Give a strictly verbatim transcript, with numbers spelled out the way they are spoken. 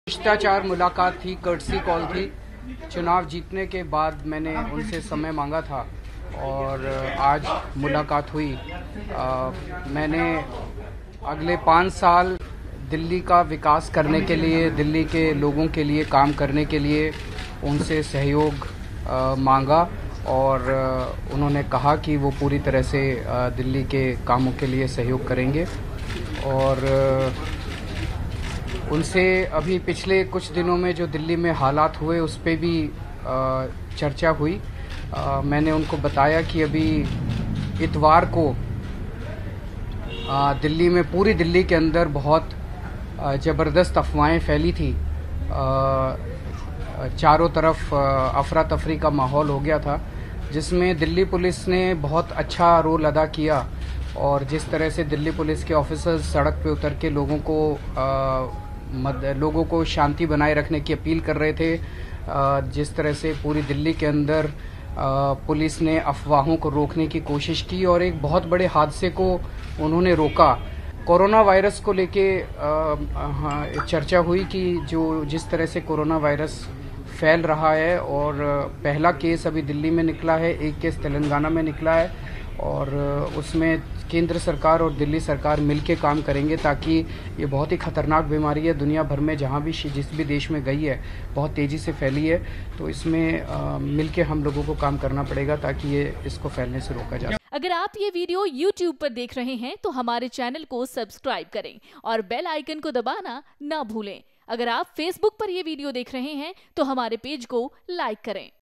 शिष्टाचार मुलाकात थी, कर्टसी कॉल थी। चुनाव जीतने के बाद मैंने उनसे समय मांगा था और आज मुलाकात हुई। आ, मैंने अगले पाँच साल दिल्ली का विकास करने के लिए, दिल्ली के लोगों के लिए काम करने के लिए उनसे सहयोग आ, मांगा और आ, उन्होंने कहा कि वो पूरी तरह से आ, दिल्ली के कामों के लिए सहयोग करेंगे। और आ, उनसे अभी पिछले कुछ दिनों में जो दिल्ली में हालात हुए उस पर भी आ, चर्चा हुई। आ, मैंने उनको बताया कि अभी इतवार को आ, दिल्ली में, पूरी दिल्ली के अंदर बहुत ज़बरदस्त अफवाहें फैली थी। आ, चारों तरफ अफरा तफरी का माहौल हो गया था, जिसमें दिल्ली पुलिस ने बहुत अच्छा रोल अदा किया। और जिस तरह से दिल्ली पुलिस के ऑफिसर्स सड़क पे उतर के लोगों को आ, मद, लोगों को शांति बनाए रखने की अपील कर रहे थे, आ, जिस तरह से पूरी दिल्ली के अंदर आ, पुलिस ने अफवाहों को रोकने की कोशिश की और एक बहुत बड़े हादसे को उन्होंने रोका। कोरोना वायरस को लेके चर्चा हुई कि जो जिस तरह से कोरोना वायरस फैल रहा है और पहला केस अभी दिल्ली में निकला है, एक केस तेलंगाना में निकला है और उसमें केंद्र सरकार और दिल्ली सरकार मिलके काम करेंगे ताकि ये बहुत ही खतरनाक बीमारी है, दुनिया भर में जहाँ भी जिस भी देश में गई है बहुत तेज़ी से फैली है। तो इसमें मिलके हम लोगों को काम करना पड़ेगा ताकि ये इसको फैलने से रोका जा। अगर आप ये वीडियो यूट्यूब पर देख रहे हैं तो हमारे चैनल को सब्सक्राइब करें और बेल आइकन को दबाना ना भूलें। अगर आप फेसबुक पर ये वीडियो देख रहे हैं तो हमारे पेज को लाइक करें।